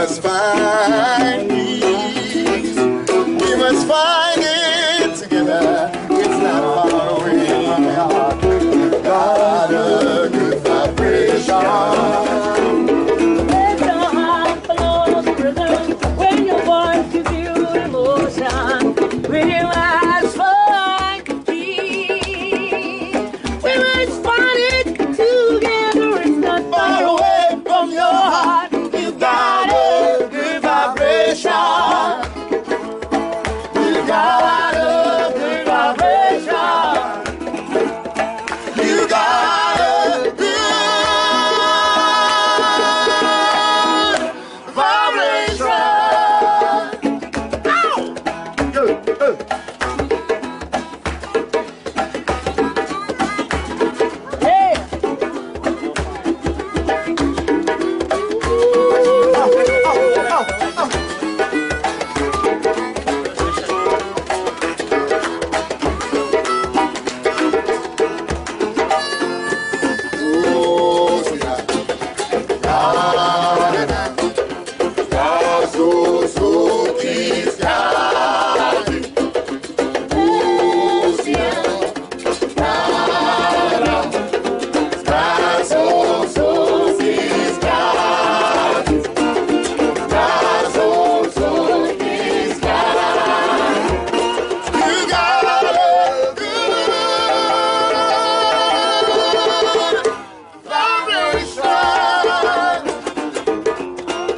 must find peace. We must find it together. It's not far away from my heart. God, a good vibration. Let your heart flow the rhythm. When your voice gives you emotion, realize find peace. We must find it together. It's not far away from your heart. You got a good vibration. You got a good vibration. You got a good vibration. Ow! Hey! Oh, yeah. God, so please, God. Oh, yeah. God, so please, God. God, so please, God. You got a good vibration.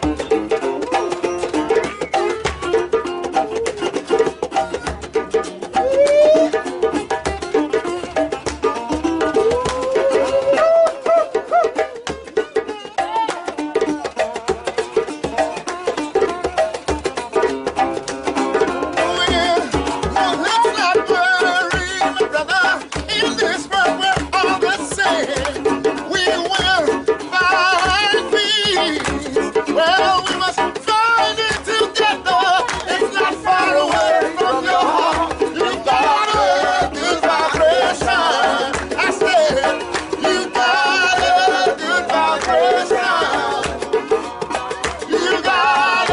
Oh, yeah. Now let's not worry, my brother. In this world we're all the same. We will find peace. Well, we must find it together. It's not far away from your heart. You got a good vibration. I said, you got a good vibration. You got a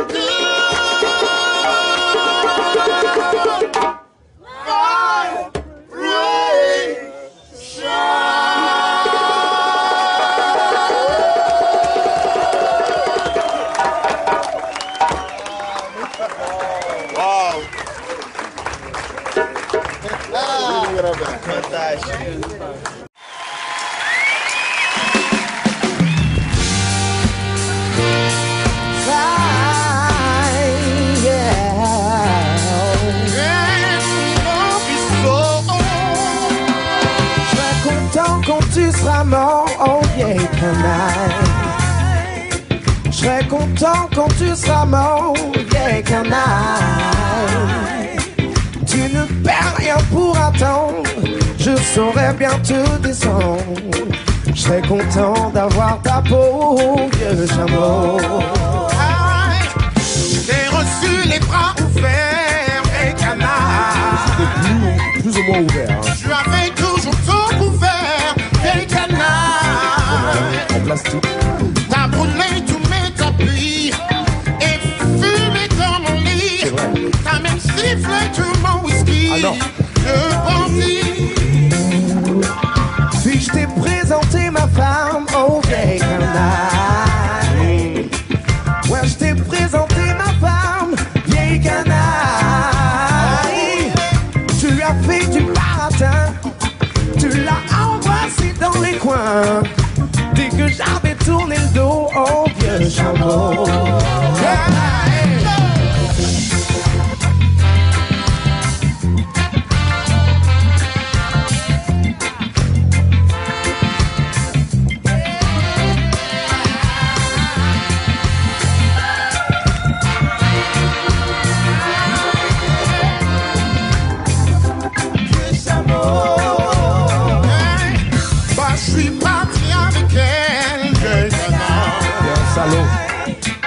Quand tu seras mort, oh vieille canaille. Je serai content quand tu seras mort, vieille canaille. Tu ne perds rien pour attendre, je saurais bien te descendre. Je serai content d'avoir ta peau, vieux chameau. J'ai reçu les bras ouverts, vieille canaille. Plus ou moins ouvert. Tu avais toujours tout couvert, vieille canaille. En plastique. T'as brûlé tous mes tapis et fumé dans mon lit. T'as même sifflé tout mon whisky. Alors. Le bandit. Si je t'ai présenté ma femme, oh vieille canaille. Ouais, je t'ai présenté ma femme, vieille canaille. Tu lui as fait du baratin, tu l'as embrassé dans les coins. Dès que j'avais tourné le dos, oh vieux chameau. Bah, je suis parti avec elle, vieille canaille. Salaud.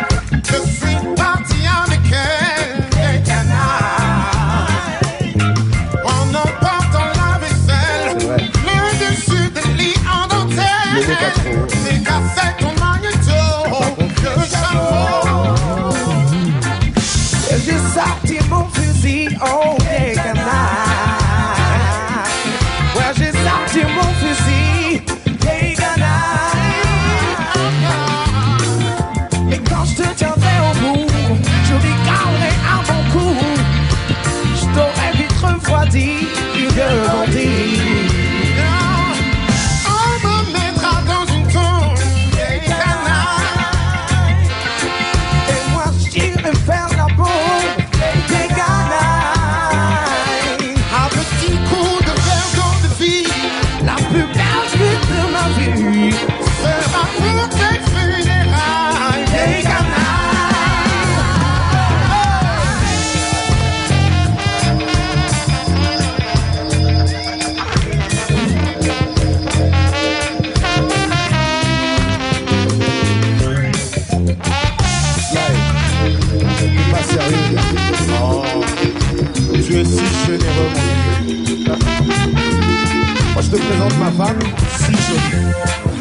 généreux, mon vieux. Moi, je te présente ma femme, si jolie.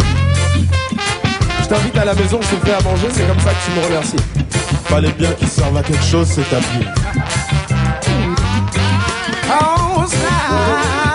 Je t'invite à la maison, je te fais à manger, c'est comme ça que tu me remercies. Fallait bien qu'il serve à quelque chose, c'est ta vie. Oh, slide.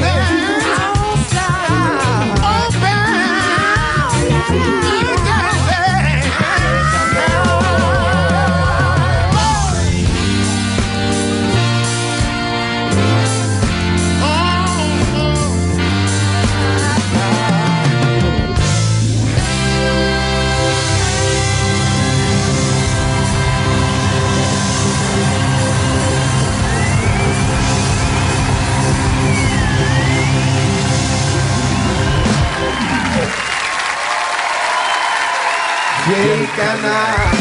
Vieille canaille.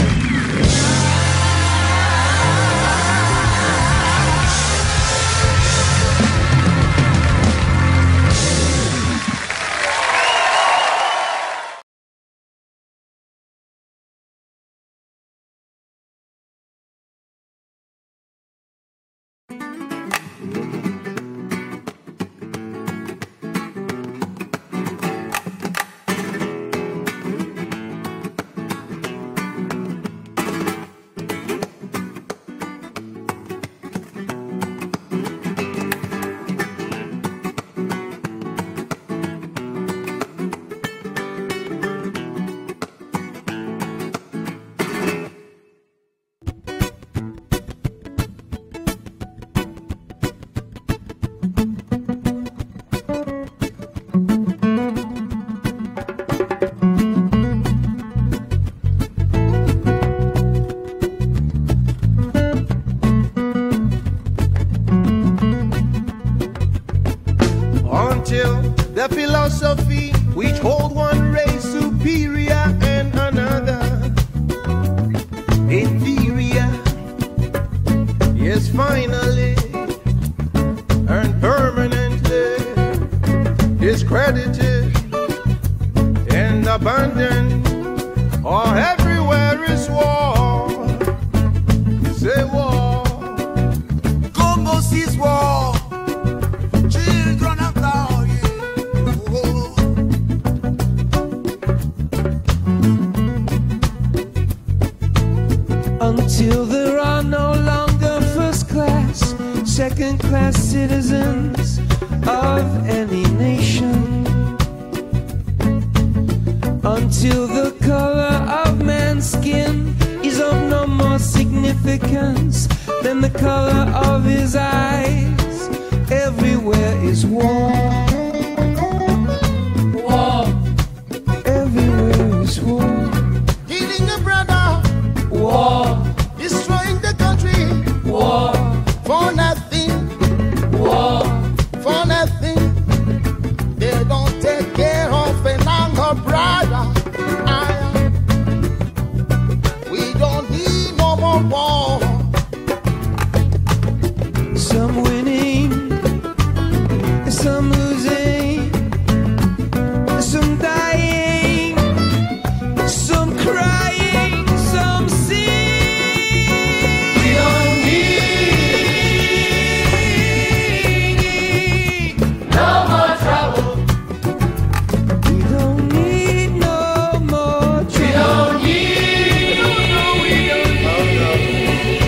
The philosophy which hold one race superior and another inferior, yes, finally and permanently discredited and abandoned. Or everywhere is war. Say war. Congo sees war. Children of God. Until there are no longer first class, second class citizens of any nation. Until the color of man's skin is of no more significance than the color of his eyes. Everywhere is war. War. Everywhere is war. Killing a brother. War. Destroying the country. War. For nothing. War. For nothing. They don't take care of an younger brother. We don't need no more war. Some winning, some losing, some dying, some crying, some sing. We don't need no more trouble. We don't need no more trouble. We don't need.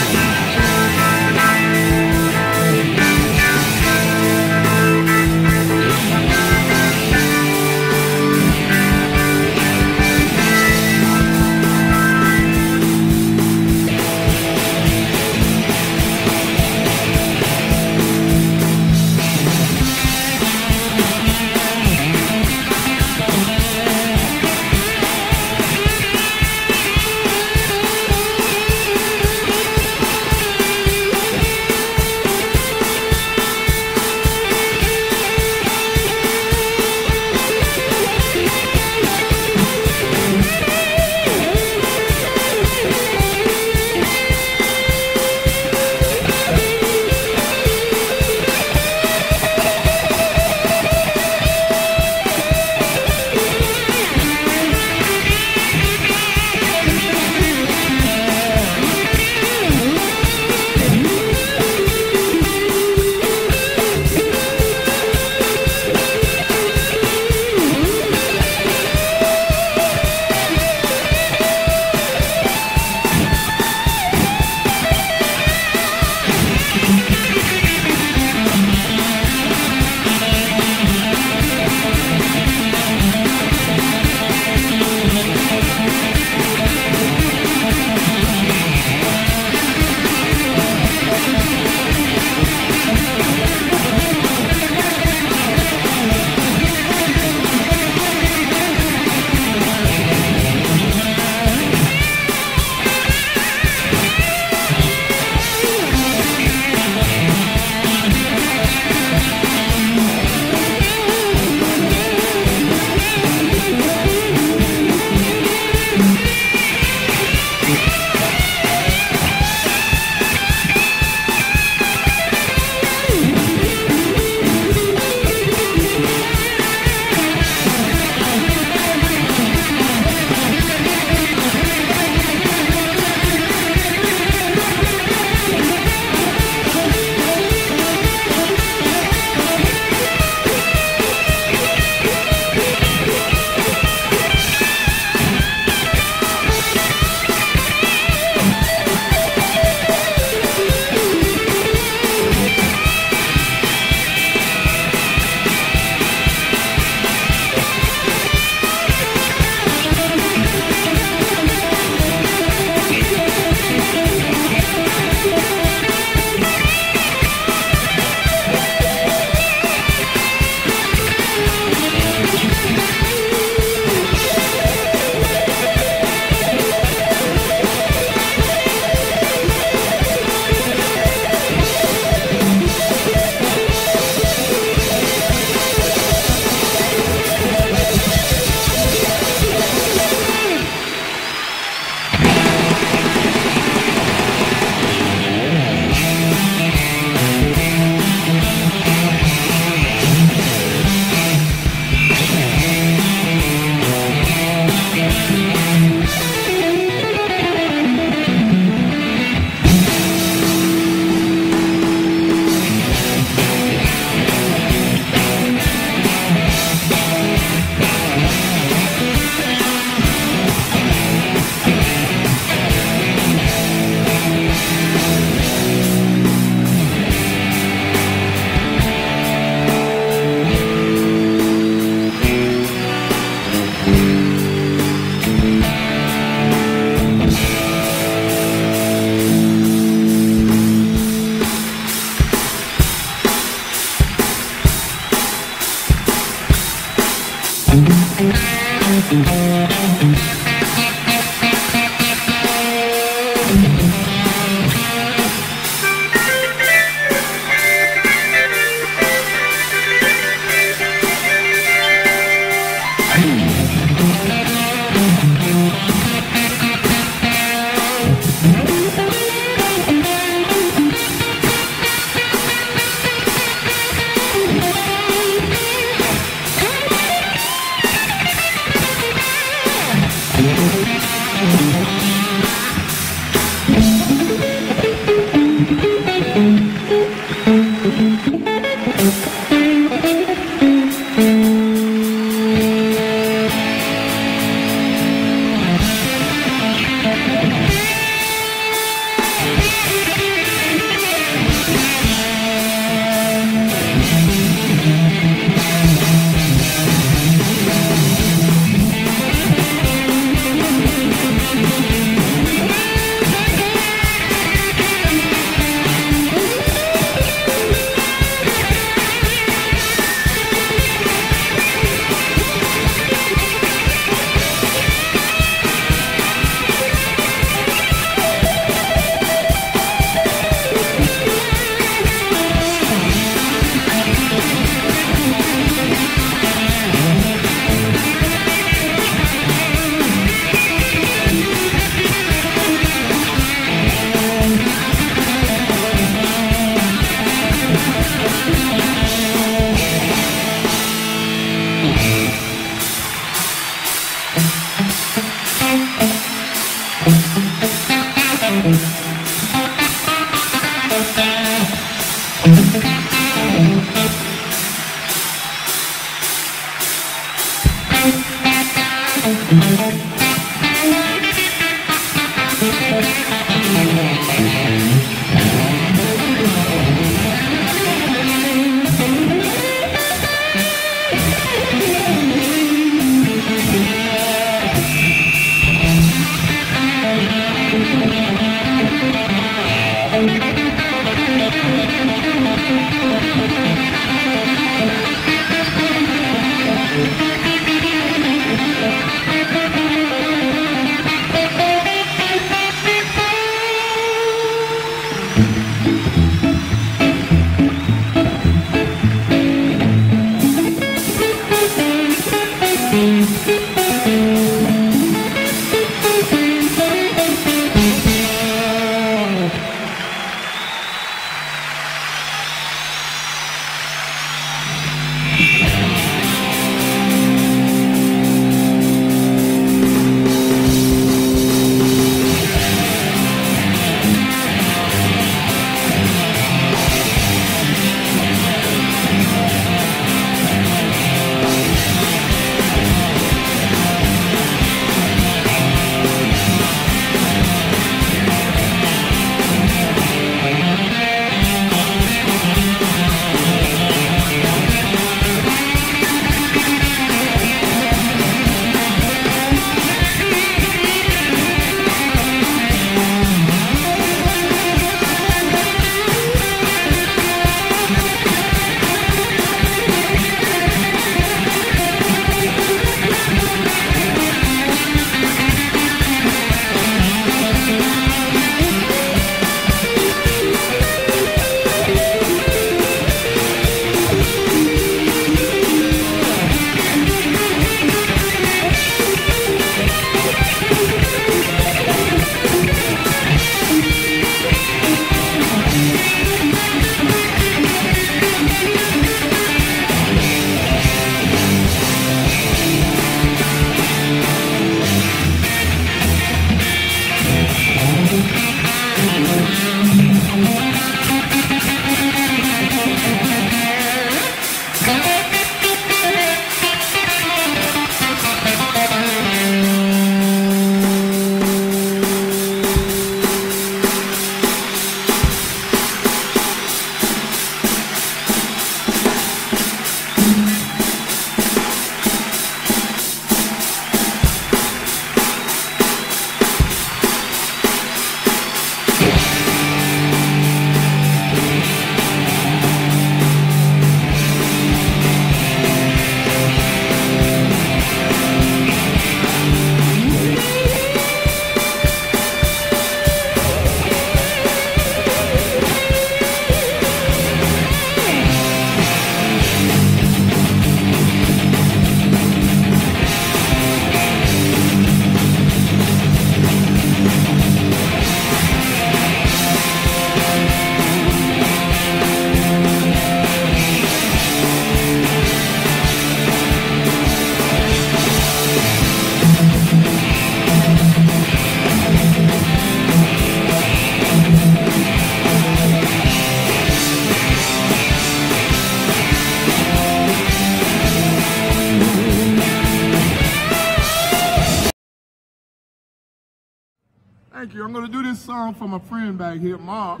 Thank you. I'm going to do this song for my friend back here, Mark.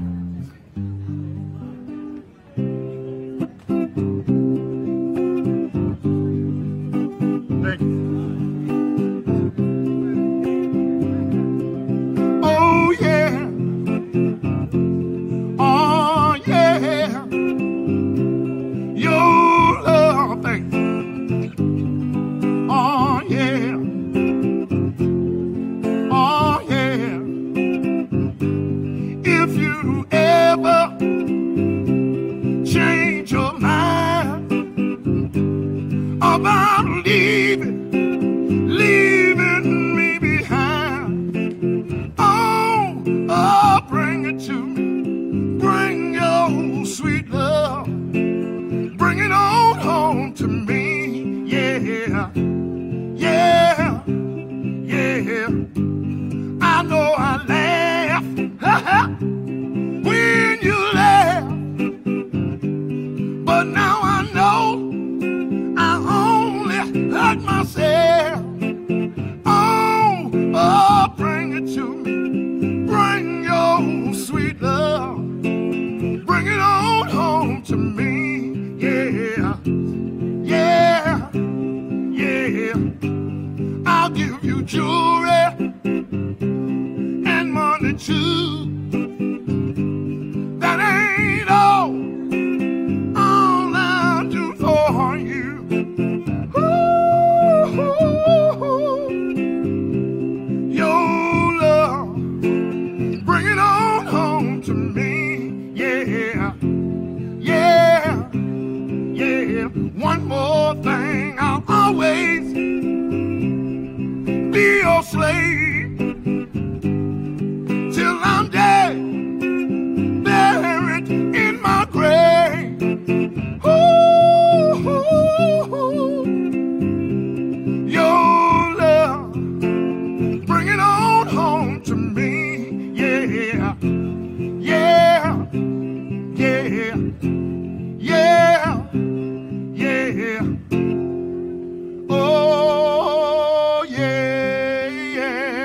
Thank you. Oh, yeah. Oh, yeah. Your love, thank you. Oh, yeah. Oh, yeah. If you ever change your mind about leaving me behind, oh, bring it to me. Bring your sweet love. Bring it on home to me. Yeah, yeah, yeah. I know I laughed when you left, but now I know I only hurt myself. Oh, bring it to me. Bring your sweet love. Bring it on home to me. Yeah, yeah, yeah. I'll give you jewelry and money too. That ain't all I'll do for you. Ooh, your love, bring it on home to me. Yeah, yeah, yeah. One more thing, I'll always be your slave till I'm dead, buried in my grave. Ooh, your love, bring it on home to me. Yeah, yeah, yeah, yeah, yeah. Oh, yeah, yeah.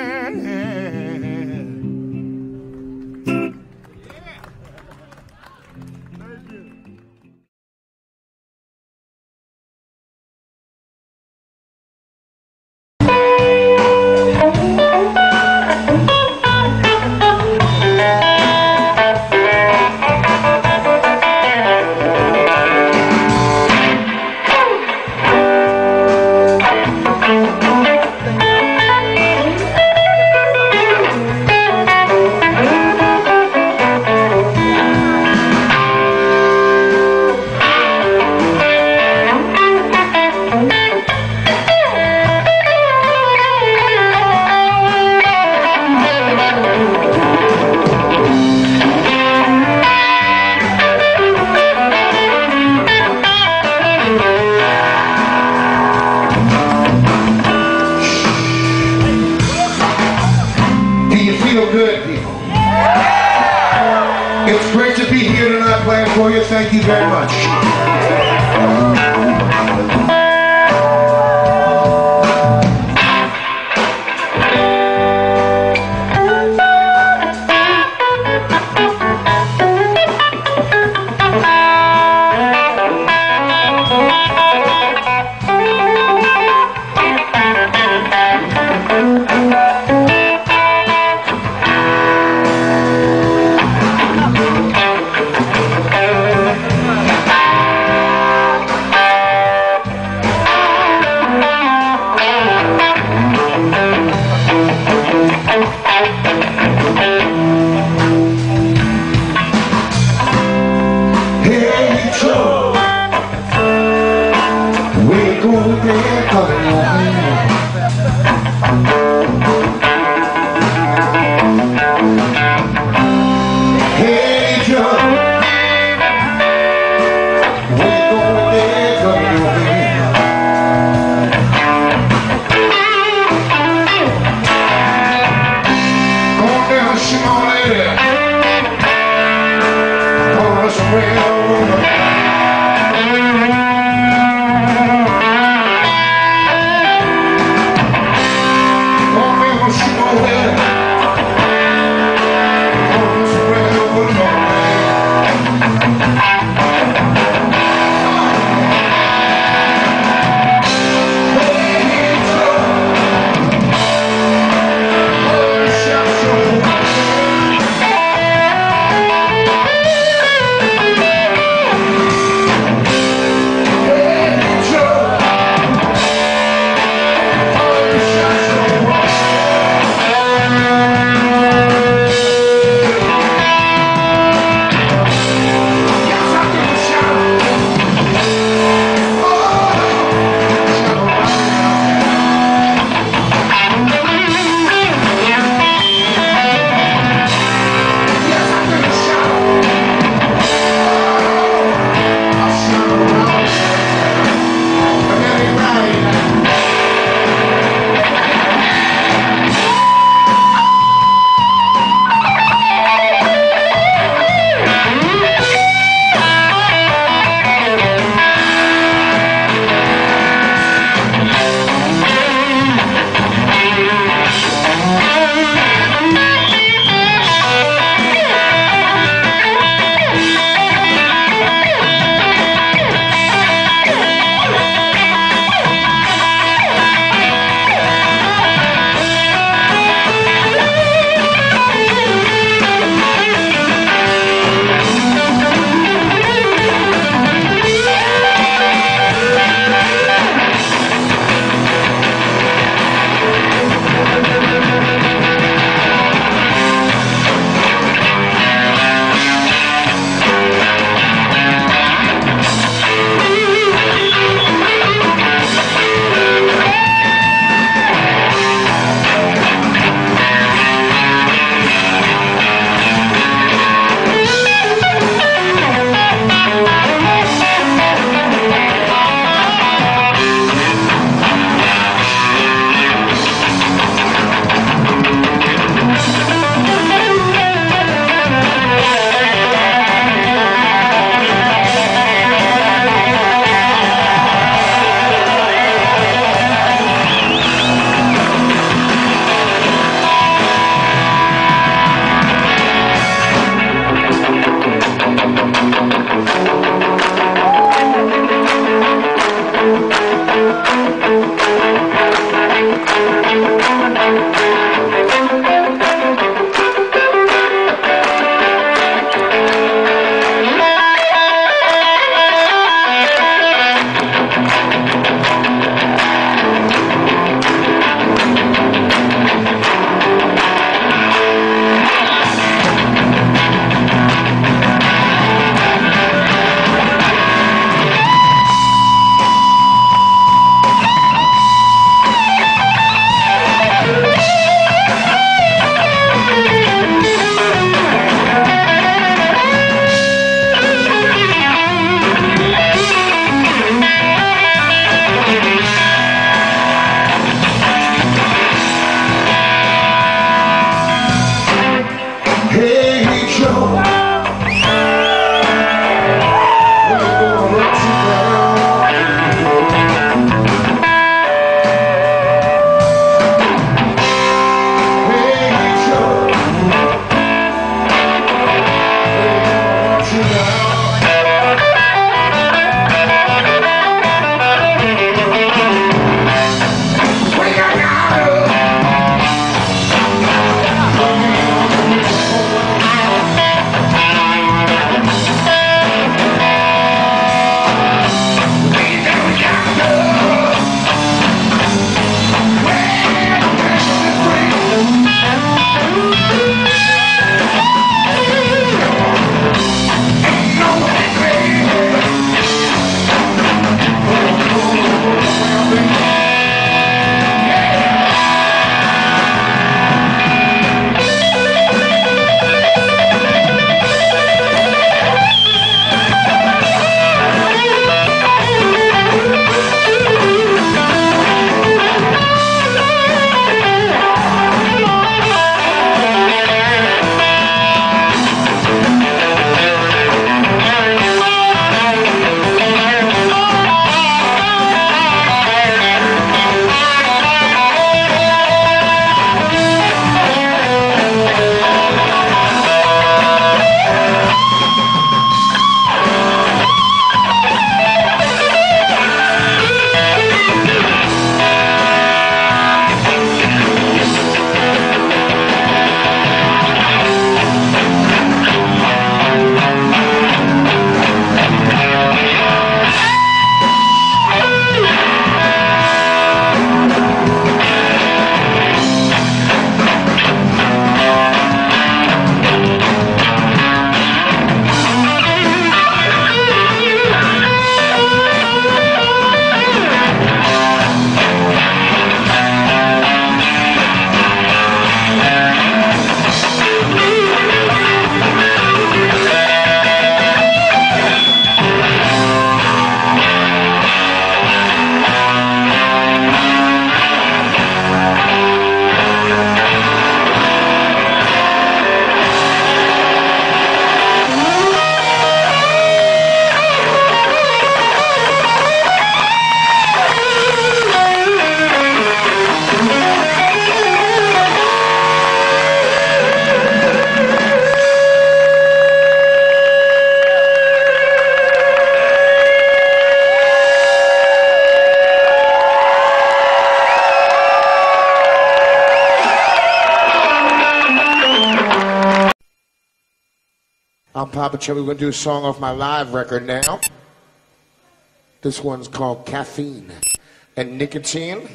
I'm Papa Chubby. We're going to do a song off my live record now. This one's called Caffeine and Nicotine.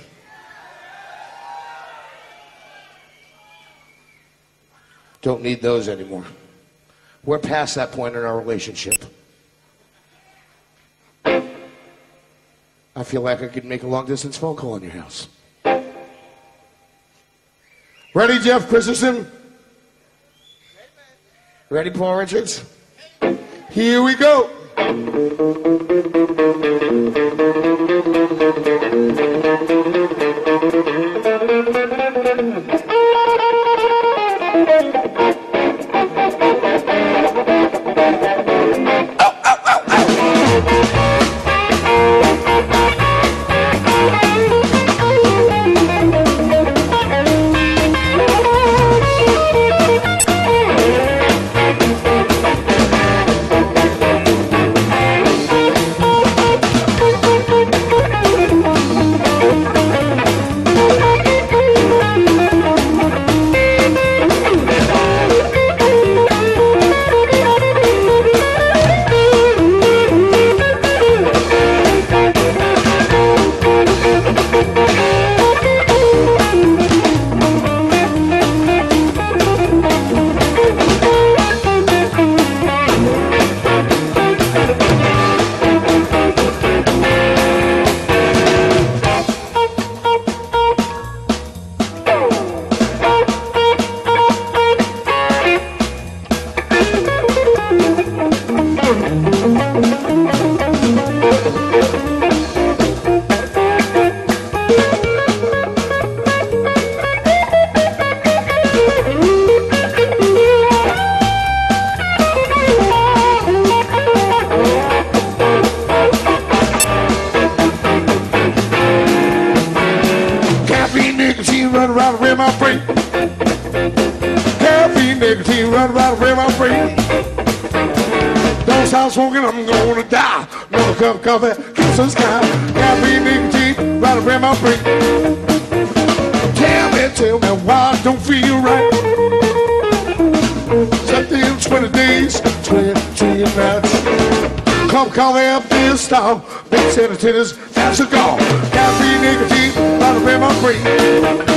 Don't need those anymore. We're past that point in our relationship. I feel like I could make a long-distance phone call in your house. Ready, Jeff Christensen? Ready, Paul Richards? Here we go. Smoking, I'm gonna die. Another cup of coffee, kiss the sky. Caffeine, nicotine, right around my brain. Tell me why I don't feel right. 20 days, 20 nights. Cup of coffee up this stall. Big set of tennis, that's a call. Caffeine, nicotine, right around my brain.